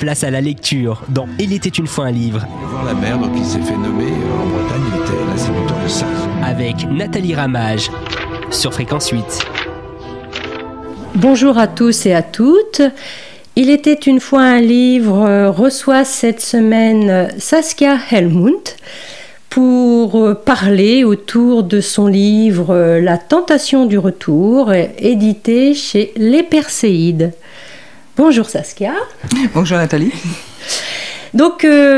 Place à la lecture dans Il était une fois un livre. Voir la mer, donc il s'est fait nommer en Bretagne, il était l'instituteur de ça. Avec Nathalie Ramage sur Fréquence 8. Bonjour à tous et à toutes. Il était une fois un livre reçoit cette semaine Saskia Helmut pour parler autour de son livre La tentation du retour, édité chez Les Perséides. Bonjour Saskia. Bonjour Nathalie. Donc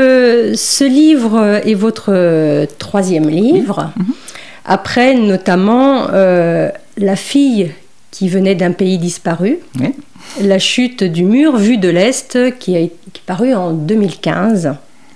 ce livre est votre troisième livre, après notamment La fille qui venait d'un pays disparu, La chute du mur vu de l'Est, qui est paru en 2015,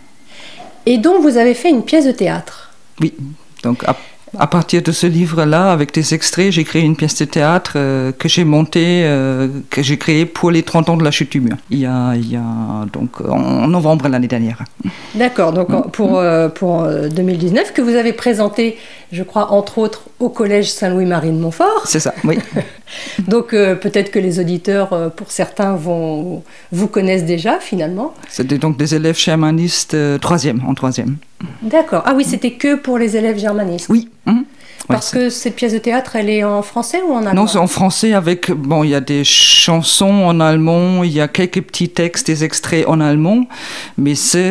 et dont vous avez fait une pièce de théâtre. Oui, donc à partir de ce livre-là, avec des extraits, j'ai créé une pièce de théâtre que j'ai montée, que j'ai créée pour les 30 ans de la chute du mur. Il y a donc en novembre l'année dernière. D'accord, donc pour 2019, que vous avez présenté, je crois, entre autres, au Collège Saint-Louis-Marie de Montfort. C'est ça, oui. Donc peut-être que les auditeurs, pour certains, vous connaissent déjà, finalement. C'était donc des élèves germanistes en troisième. D'accord. Ah oui, c'était que pour les élèves germanistes. Oui. Parce que cette pièce de théâtre, elle est en français ou en allemand? Non, c'est en français avec, bon, il y a des chansons en allemand, il y a quelques petits textes, des extraits en allemand, mais ça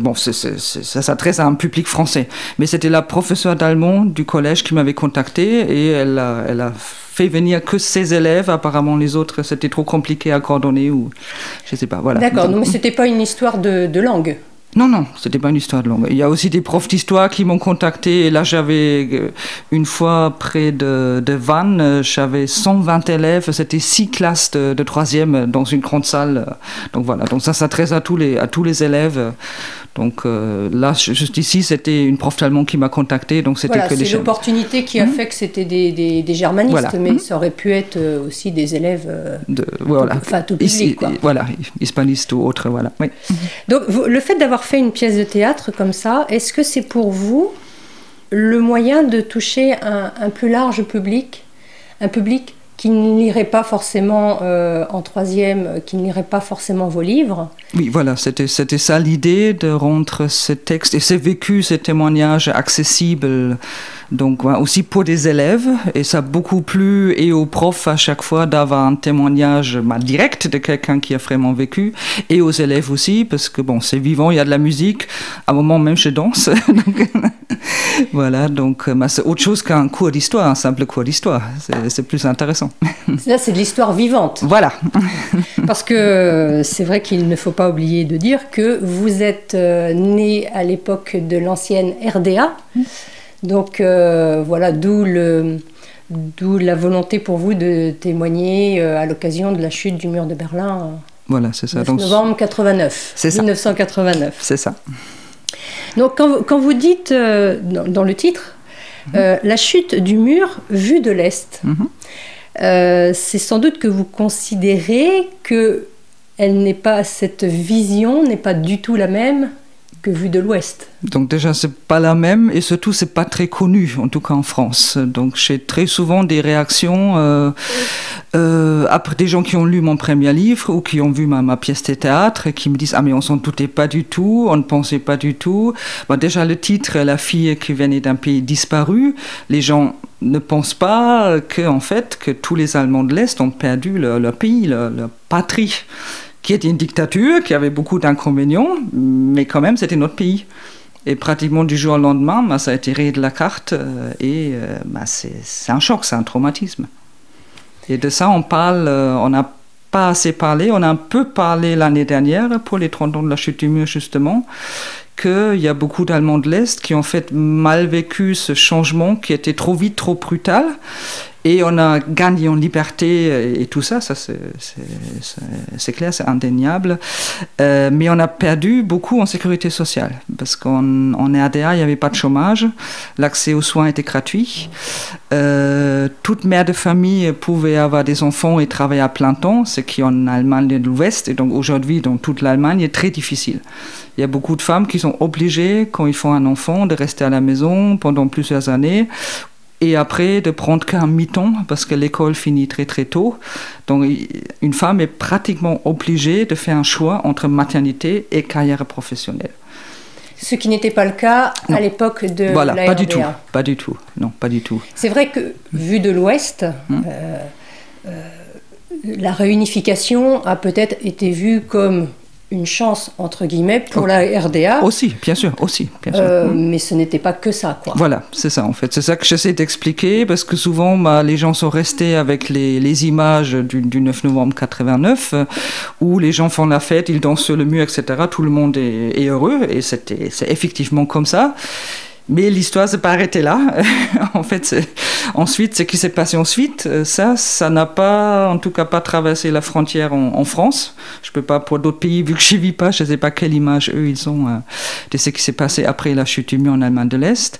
s'adresse à un public français. Mais c'était la professeure d'allemand du collège qui m'avait contacté et elle a fait venir que ses élèves. Apparemment, les autres, c'était trop compliqué à coordonner ou je sais pas, voilà. D'accord, donc c'était pas une histoire de langue? Non, c'était pas une histoire de langue. Il y a aussi des profs d'histoire qui m'ont contacté. Et là, j'avais une fois près de Vannes, j'avais 120 élèves. C'était 6 classes de troisième dans une grande salle. Donc voilà. Donc ça s'adresse à tous les élèves. Donc là, juste ici, c'était une prof d'allemand qui m'a contacté. Donc c'était que des. C'est l'opportunité qui a fait que c'était des germanistes, voilà. Mais ça aurait pu être aussi des élèves. Tout public, ici, quoi. Voilà, hispanistes ou autres, voilà. Oui. Donc le fait d'avoir fait une pièce de théâtre comme ça, est-ce que c'est pour vous le moyen de toucher un plus large public, un public qui ne lirait pas forcément en troisième, qui ne lirait pas forcément vos livres? Oui, voilà, c'était ça l'idée, de rendre ces textes et ces vécus, ces témoignages accessibles, donc aussi pour des élèves, et ça a beaucoup plu et aux profs à chaque fois d'avoir un témoignage direct de quelqu'un qui a vraiment vécu, et aux élèves aussi, parce que bon, c'est vivant, il y a de la musique, à un moment même je danse, donc, voilà, donc c'est autre chose qu'un cours d'histoire, un simple cours d'histoire, c'est plus intéressant. Là, c'est de l'histoire vivante. Voilà. Parce que c'est vrai qu'il ne faut pas oublier de dire que vous êtes né à l'époque de l'ancienne RDA. Donc voilà, d'où la volonté pour vous de témoigner à l'occasion de la chute du mur de Berlin. Voilà, c'est ça. 9 novembre 89. C'est ça. 1989. C'est ça. Donc quand vous dites dans le titre, la chute du mur vue de l'Est, c'est sans doute que vous considérez que cette vision n'est pas du tout la même que vue de l'Ouest. Donc déjà, c'est pas la même, et surtout, c'est pas très connu, en tout cas en France. Donc j'ai très souvent des réactions après des gens qui ont lu mon premier livre ou qui ont vu ma pièce de théâtre et qui me disent « Ah, mais on s'en doutait pas du tout, on ne pensait pas du tout. » Déjà, le titre « La fille qui venait d'un pays disparu », les gens ne pensent pas que tous les Allemands de l'Est ont perdu leur pays, leur patrie, qui était une dictature, qui avait beaucoup d'inconvénients, mais quand même, c'était notre pays. Et pratiquement du jour au lendemain, ça a été rayé de la carte, et c'est un choc, c'est un traumatisme. Et de ça, on parle, on n'a pas assez parlé, on a un peu parlé l'année dernière, pour les 30 ans de la chute du mur, justement, qu'il y a beaucoup d'Allemands de l'Est qui ont fait mal vécu ce changement, qui était trop vite, trop brutal. Et on a gagné en liberté et tout ça, c'est clair, c'est indéniable. Mais on a perdu beaucoup en sécurité sociale, parce qu'en RDA, il n'y avait pas de chômage, l'accès aux soins était gratuit. Toute mère de famille pouvait avoir des enfants et travailler à plein temps, ce qui en Allemagne de l'Ouest, et donc aujourd'hui dans toute l'Allemagne, est très difficile. Il y a beaucoup de femmes qui sont obligées, quand ils font un enfant, de rester à la maison pendant plusieurs années, et après de prendre qu'un mi-temps parce que l'école finit très très tôt. Donc une femme est pratiquement obligée de faire un choix entre maternité et carrière professionnelle. Ce qui n'était pas le cas à l'époque de la RDA. Pas du tout, pas du tout, non, pas du tout. C'est vrai que, vu de l'Ouest, la réunification a peut-être été vue comme une chance, entre guillemets, pour la RDA. Aussi, bien sûr. Mais ce n'était pas que ça, quoi. Voilà, c'est ça, en fait. C'est ça que j'essaie d'expliquer, parce que souvent, les gens sont restés avec les images du 9 novembre 89, où les gens font la fête, ils dansent sur le mur, etc. Tout le monde est heureux, et c'est effectivement comme ça. Mais l'histoire ne s'est pas arrêtée là. En fait, ensuite, ce qui s'est passé ensuite, ça n'a pas, en tout cas pas traversé la frontière en France. Je ne peux pas, pour d'autres pays, vu que je n'y vis pas, je ne sais pas quelle image eux, ils ont de ce qui s'est passé après la chute du mur en Allemagne de l'Est.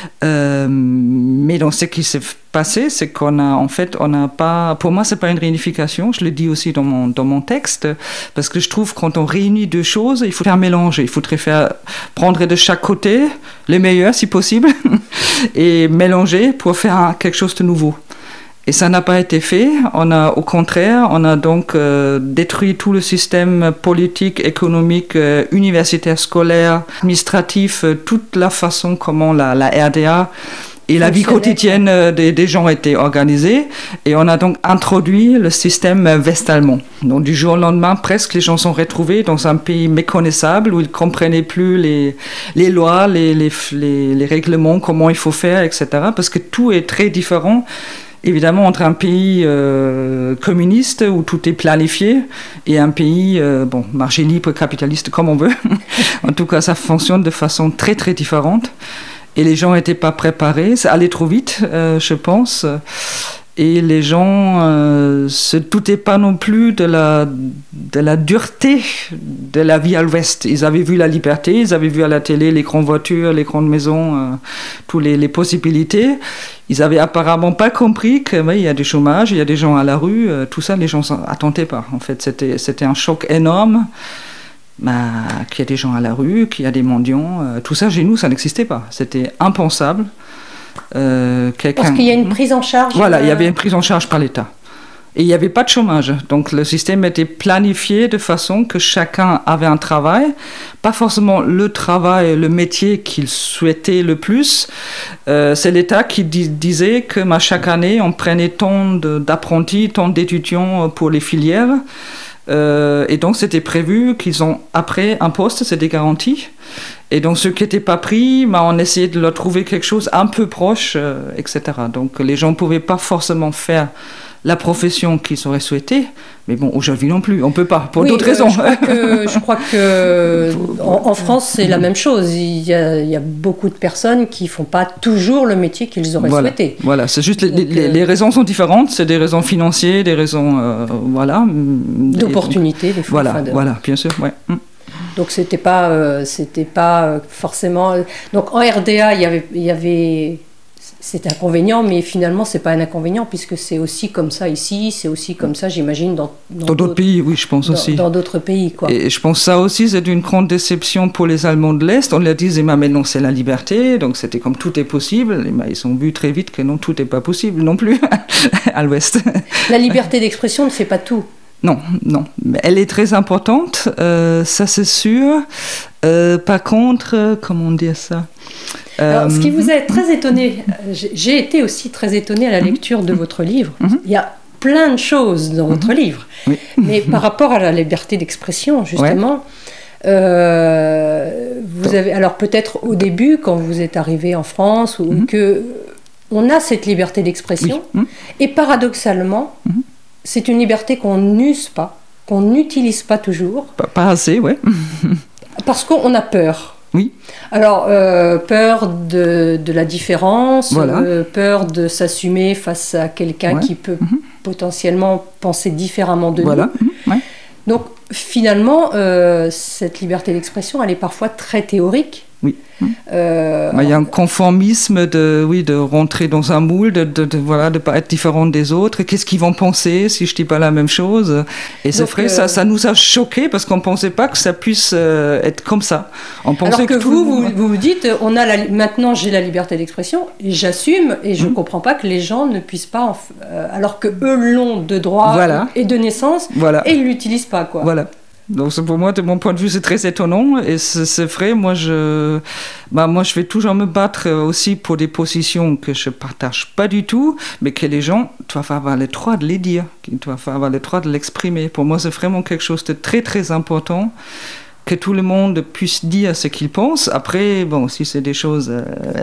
Mais dans ce qui s'est passé, c'est qu'on n'a pas, pour moi, c'est pas une réunification, je le dis aussi dans mon texte, parce que je trouve quand on réunit deux choses, il faut faire mélanger, il faudrait prendre de chaque côté le meilleur si possible et mélanger pour faire quelque chose de nouveau. Et ça n'a pas été fait. Au contraire, on a donc détruit tout le système politique, économique, universitaire, scolaire, administratif, toute la façon comment la RDA et la vie quotidienne des gens était organisée. Et on a donc introduit le système west-allemand. Donc du jour au lendemain, presque, les gens sont retrouvés dans un pays méconnaissable où ils ne comprenaient plus les lois, les règlements, comment il faut faire, etc. Parce que tout est très différent. Évidemment, entre un pays communiste où tout est planifié et un pays marché libre, capitaliste, comme on veut. En tout cas, ça fonctionne de façon très, très différente. Et les gens n'étaient pas préparés. Ça allait trop vite, je pense. Et les gens se doutaient pas non plus de la dureté de la vie à l'Ouest. Ils avaient vu la liberté, ils avaient vu à la télé les grandes voitures, les grandes maisons, toutes les possibilités. Ils avaient apparemment pas compris qu'il y a du chômage, il y a des gens à la rue. Tout ça, les gens n'attendaient pas. En fait, c'était un choc énorme. Qu'il y a des gens à la rue, qu'il y a des mendiants. Tout ça, chez nous, ça n'existait pas. C'était impensable. Parce qu'il y a une prise en charge. Voilà, il y avait une prise en charge par l'État. Et il n'y avait pas de chômage. Donc le système était planifié de façon que chacun avait un travail. Pas forcément le travail, le métier qu'il souhaitait le plus. C'est l'État qui disait que chaque année, on prenait tant d'apprentis, tant d'étudiants pour les filières. Et donc c'était prévu qu'ils ont après un poste, c'était garanti. Et donc ceux qui n'étaient pas pris, on essayait de leur trouver quelque chose un peu proche, etc. Donc les gens ne pouvaient pas forcément faire la profession qu'ils auraient souhaité, mais bon, aujourd'hui non plus, on ne peut pas, pour d'autres raisons. Je crois que en France, c'est la même chose. Il y a beaucoup de personnes qui ne font pas toujours le métier qu'ils auraient souhaité. Voilà, c'est juste les raisons sont différentes, c'est des raisons financières, des raisons, d'opportunités, des fois. Voilà, bien sûr, ouais. Donc c'était pas forcément. Donc en RDA, il y avait cet inconvénient, mais finalement c'est pas un inconvénient puisque c'est aussi comme ça ici, c'est aussi comme ça, j'imagine, dans d'autres pays, oui, je pense aussi. Dans d'autres pays, quoi. Et je pense que ça aussi c'est une grande déception pour les Allemands de l'Est. On leur disait mais non, c'est la liberté, donc c'était comme tout est possible. Et ils ont vu très vite que non, tout n'est pas possible non plus à l'Ouest. La liberté d'expression ne fait pas tout. Non, mais elle est très importante, ça c'est sûr. Par contre, comment dire ça Alors, ce qui vous a très étonné, j'ai été aussi très étonnée à la lecture de votre livre. Il y a plein de choses dans votre livre, mais par rapport à la liberté d'expression, justement, vous avez, alors peut-être au début, quand vous êtes arrivé en France, que on a cette liberté d'expression, et paradoxalement, c'est une liberté qu'on n'use pas, qu'on n'utilise pas toujours. Pas assez, ouais. Parce qu'on a peur. Oui. Alors, peur de la différence, peur de s'assumer face à quelqu'un qui peut potentiellement penser différemment de nous. Donc, finalement, cette liberté d'expression, elle est parfois très théorique. Oui. Il y a un conformisme de rentrer dans un moule, de pas être différent des autres. Qu'est-ce qu'ils vont penser si je dis pas la même chose? Et c'est vrai, ça nous a choqués parce qu'on pensait pas que ça puisse être comme ça. On pensait alors que vous dites, maintenant j'ai la liberté d'expression, et j'assume, et je comprends pas que les gens ne puissent pas, alors que eux l'ont de droit et de naissance, et ils l'utilisent pas, quoi. Voilà. Donc pour moi, de mon point de vue, c'est très étonnant et c'est vrai. Moi, je vais toujours me battre aussi pour des positions que je partage pas du tout, mais que les gens doivent avoir le droit de les dire, qu'ils doivent avoir le droit de l'exprimer. Pour moi, c'est vraiment quelque chose de très très important. Que tout le monde puisse dire ce qu'il pense. Après, si c'est des choses...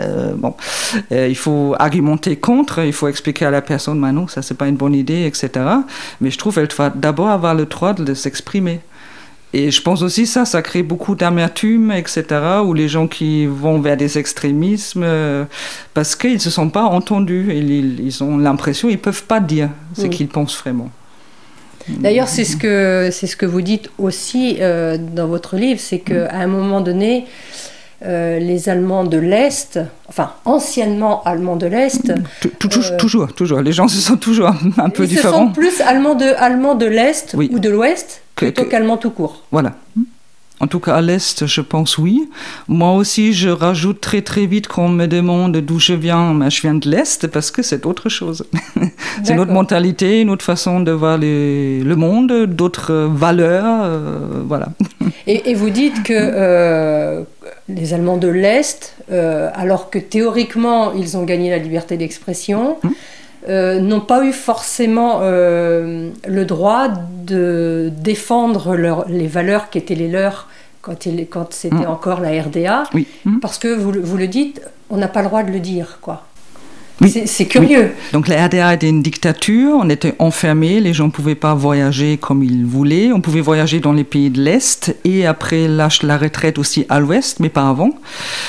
il faut argumenter contre, il faut expliquer à la personne, non, ça c'est pas une bonne idée, etc. Mais je trouve qu'elle doit d'abord avoir le droit de s'exprimer. Et je pense aussi ça crée beaucoup d'amertume, etc., où les gens qui vont vers des extrémismes, parce qu'ils ne se sont pas entendus, ils ont l'impression qu'ils ne peuvent pas dire ce qu'ils pensent vraiment. D'ailleurs, c'est ce que vous dites aussi dans votre livre, c'est qu'à un moment donné, les Allemands de l'Est, enfin anciennement Allemands de l'Est... Toujours, les gens se sont toujours un peu différents. Ils se sont plus Allemands de l'Est ou de l'Ouest plutôt qu'Allemands tout court. Voilà. En tout cas, à l'Est, je pense oui. Moi aussi, je rajoute très très vite quand on me demande d'où je viens. Je viens de l'Est parce que c'est autre chose. C'est notre mentalité, notre façon de voir le monde, d'autres valeurs. Voilà. Et vous dites que les Allemands de l'Est, alors que théoriquement, ils ont gagné la liberté d'expression, n'ont pas eu forcément le droit de défendre les valeurs qui étaient les leurs quand c'était encore la RDA, parce que vous le dites, on n'a pas le droit de le dire, quoi. Oui. C'est curieux. Oui. Donc la RDA était une dictature, on était enfermés, les gens ne pouvaient pas voyager comme ils voulaient, on pouvait voyager dans les pays de l'Est et après la retraite aussi à l'Ouest, mais pas avant.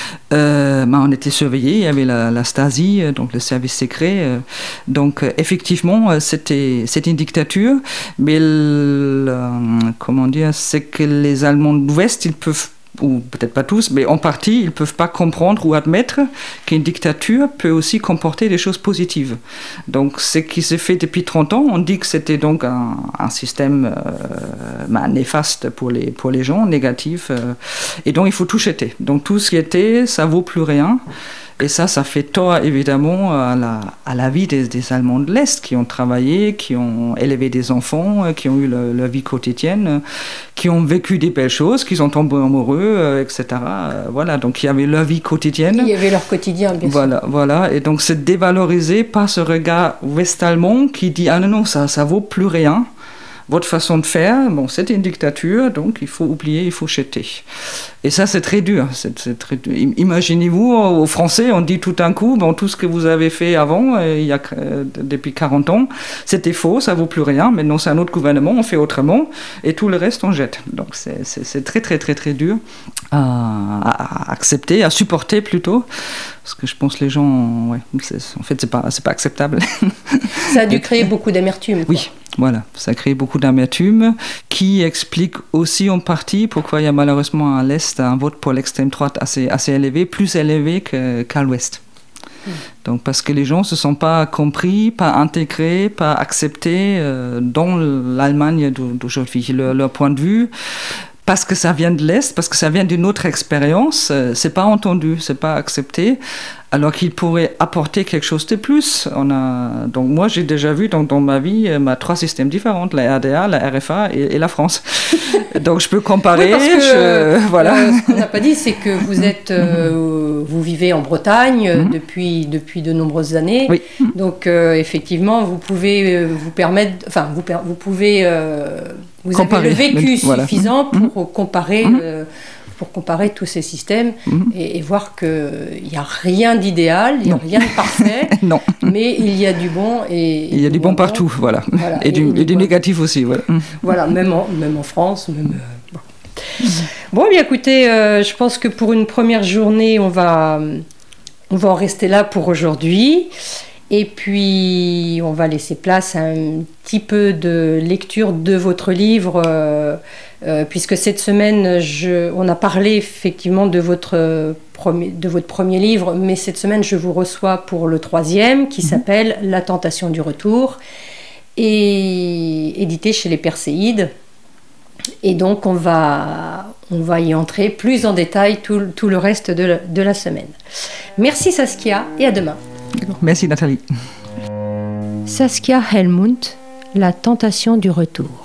On était surveillés, il y avait la Stasi, donc le service secret. Donc effectivement, c'était une dictature, mais c'est que les Allemands de l'Ouest, ils peuvent, ou peut-être pas tous, mais en partie, ils ne peuvent pas comprendre ou admettre qu'une dictature peut aussi comporter des choses positives. Donc, ce qui s'est fait depuis 30 ans, on dit que c'était donc un système néfaste pour les gens, négatif, et donc il faut tout jeter. Donc, tout ce qui était, ça vaut plus rien. Et ça fait tort évidemment à la vie des Allemands de l'Est qui ont travaillé, qui ont élevé des enfants, qui ont eu leur vie quotidienne, qui ont vécu des belles choses, qui sont tombés amoureux, etc. Voilà, donc il y avait leur vie quotidienne. Il y avait leur quotidien, bien sûr. Voilà. Et donc c'est dévalorisé par ce regard ouest-allemand qui dit « Ah non, ça vaut plus rien ». Votre façon de faire, c'était une dictature, donc il faut oublier, il faut jeter. Et ça, c'est très dur. C'est très dur. Imaginez-vous, aux Français, on dit tout d'un coup, tout ce que vous avez fait avant, depuis 40 ans, c'était faux, ça vaut plus rien. Maintenant, c'est un autre gouvernement, on fait autrement, et tout le reste, on jette. Donc, c'est très, très, très, très dur à accepter, à supporter plutôt. Parce que je pense que les gens, en fait, c'est pas acceptable. Ça a dû créer beaucoup d'amertume. Oui. Voilà, ça crée beaucoup d'amertume qui explique aussi en partie pourquoi il y a malheureusement à l'Est un vote pour l'extrême droite assez élevé, plus élevé qu'à l'Ouest. Donc parce que les gens ne se sont pas compris, pas intégrés, pas acceptés dans l'Allemagne d'aujourd'hui. Leur point de vue, parce que ça vient de l'Est, parce que ça vient d'une autre expérience, c'est pas entendu, c'est pas accepté, alors qu'il pourrait apporter quelque chose de plus. Donc moi, j'ai déjà vu dans ma vie 3 systèmes différents, la RDA, la RFA et la France. Donc je peux comparer. Oui, parce que, voilà. Ce qu'on n'a pas dit, c'est que vous vivez en Bretagne depuis de nombreuses années. Oui. Donc effectivement, vous pouvez vous permettre, vous pouvez vous avez le vécu suffisant pour comparer. Pour comparer tous ces systèmes et voir qu'il n'y a rien d'idéal, il n'y a rien de parfait, non. Mais il y a du bon et il y a du bon partout, voilà. Et du négatif aussi, voilà. Voilà, même en France, Bon, bien écoutez, je pense que pour une première journée, on va en rester là pour aujourd'hui. Et puis, on va laisser place à un petit peu de lecture de votre livre puisque cette semaine, on a parlé effectivement de votre premier livre, mais cette semaine, je vous reçois pour le 3e, qui s'appelle « La tentation du retour », et édité chez les Perséides. Et donc, on va y entrer plus en détail tout le reste de la semaine. Merci Saskia, et à demain. Merci Nathalie. Saskia Helmont, La tentation du retour.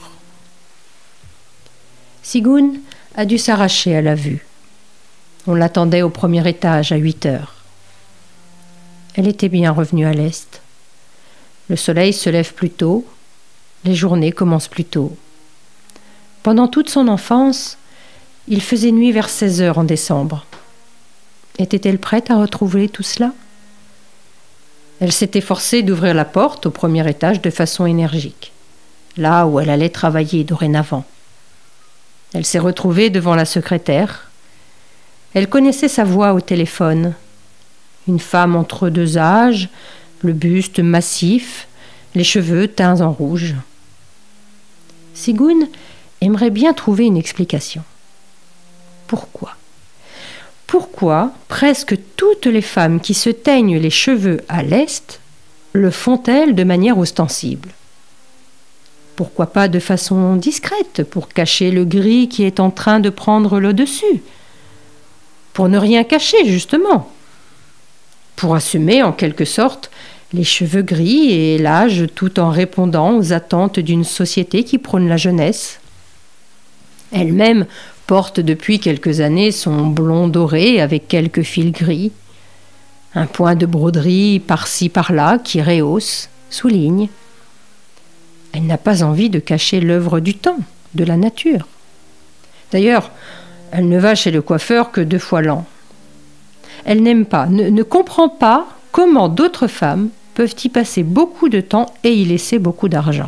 Sigun a dû s'arracher à la vue. On l'attendait au premier étage à 8 heures. Elle était bien revenue à l'est. Le soleil se lève plus tôt, les journées commencent plus tôt. Pendant toute son enfance, il faisait nuit vers 16 heures en décembre. Était-elle prête à retrouver tout cela ? Elle s'était forcée d'ouvrir la porte au premier étage de façon énergique, là où elle allait travailler dorénavant. Elle s'est retrouvée devant la secrétaire. Elle connaissait sa voix au téléphone. Une femme entre 2 âges, le buste massif, les cheveux teints en rouge. Sigun aimerait bien trouver une explication. Pourquoi ? Pourquoi presque toutes les femmes qui se teignent les cheveux à l'Est le font-elles de manière ostensible ? Pourquoi pas de façon discrète, pour cacher le gris qui est en train de prendre le dessus ? Pour ne rien cacher, justement. Pour assumer, en quelque sorte, les cheveux gris et l'âge, tout en répondant aux attentes d'une société qui prône la jeunesse. Elle-même porte depuis quelques années son blond doré avec quelques fils gris, un point de broderie par-ci par-là qui rehausse, souligne. Elle n'a pas envie de cacher l'œuvre du temps, de la nature. D'ailleurs, elle ne va chez le coiffeur que 2 fois l'an. Elle n'aime pas, ne comprend pas comment d'autres femmes peuvent y passer beaucoup de temps et y laisser beaucoup d'argent.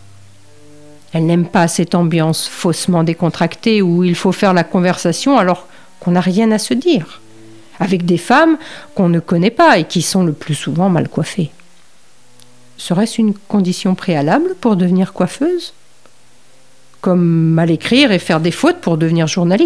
Elle n'aime pas cette ambiance faussement décontractée où il faut faire la conversation alors qu'on n'a rien à se dire, avec des femmes qu'on ne connaît pas et qui sont le plus souvent mal coiffées. Serait-ce une condition préalable pour devenir coiffeuse ? Comme mal écrire et faire des fautes pour devenir journaliste ?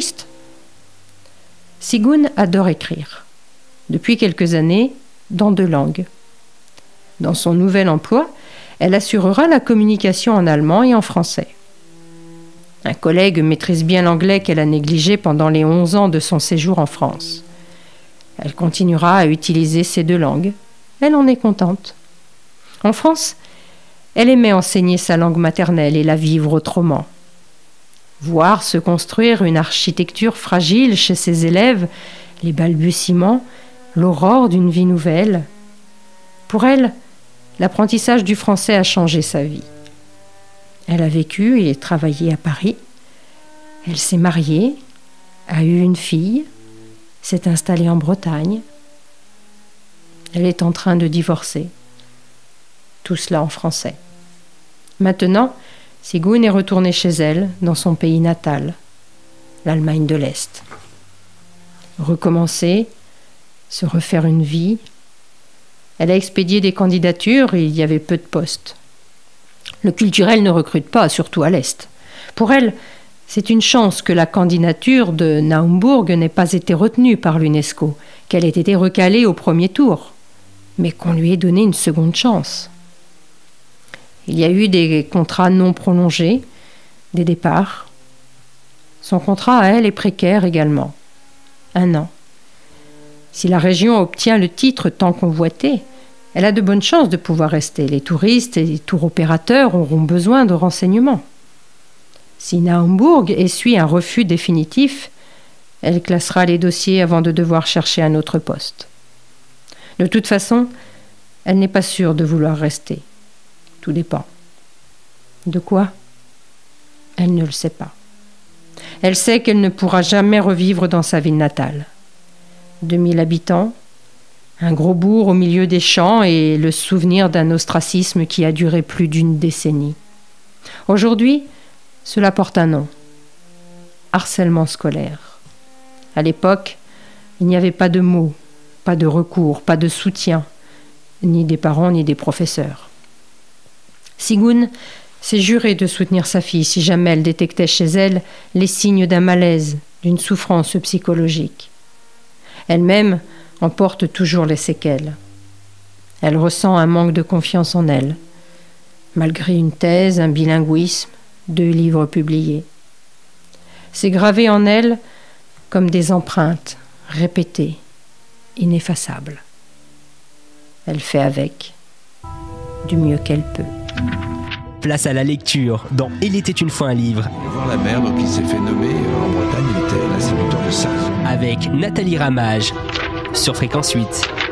Sigun adore écrire. Depuis quelques années, dans 2 langues. Dans son nouvel emploi, elle assurera la communication en allemand et en français. Un collègue maîtrise bien l'anglais qu'elle a négligé pendant les 11 ans de son séjour en France. Elle continuera à utiliser ces 2 langues. Elle en est contente. En France, elle aimait enseigner sa langue maternelle et la vivre autrement. Voir se construire une architecture fragile chez ses élèves, les balbutiements, l'aurore d'une vie nouvelle. Pour elle, l'apprentissage du français a changé sa vie. Elle a vécu et travaillé à Paris. Elle s'est mariée, a eu une fille, s'est installée en Bretagne. Elle est en train de divorcer. Tout cela en français. Maintenant, Sigun est retournée chez elle, dans son pays natal, l'Allemagne de l'Est. Recommencer, se refaire une vie. Elle a expédié des candidatures et il y avait peu de postes. Le culturel ne recrute pas, surtout à l'Est. Pour elle, c'est une chance que la candidature de Naumbourg n'ait pas été retenue par l'UNESCO, qu'elle ait été recalée au premier tour, mais qu'on lui ait donné une seconde chance. Il y a eu des contrats non prolongés, des départs. Son contrat à elle est précaire également. 1 an. Si la région obtient le titre tant convoité, elle a de bonnes chances de pouvoir rester. Les touristes et les tour-opérateurs auront besoin de renseignements. Si Naumbourg essuie un refus définitif, elle classera les dossiers avant de devoir chercher un autre poste. De toute façon, elle n'est pas sûre de vouloir rester. Tout dépend. De quoi ? Elle ne le sait pas. Elle sait qu'elle ne pourra jamais revivre dans sa ville natale. 2000 habitants, un gros bourg au milieu des champs et le souvenir d'un ostracisme qui a duré plus d'1 décennie. Aujourd'hui, cela porte un nom. Harcèlement scolaire. À l'époque, il n'y avait pas de mots, pas de recours, pas de soutien, ni des parents ni des professeurs. Sigun s'est juré de soutenir sa fille si jamais elle détectait chez elle les signes d'un malaise, d'une souffrance psychologique. Elle-même en porte toujours les séquelles. Elle ressent un manque de confiance en elle, malgré une thèse, un bilinguisme, 2 livres publiés. C'est gravé en elle comme des empreintes répétées, ineffaçables. Elle fait avec, du mieux qu'elle peut. Place à la lecture dans Il était une fois un livre. Il va voir la mère, donc il s'est fait nommer en Bretagne, il était l'instituteur de Sars. Avec Nathalie Ramage sur Fréquence 8.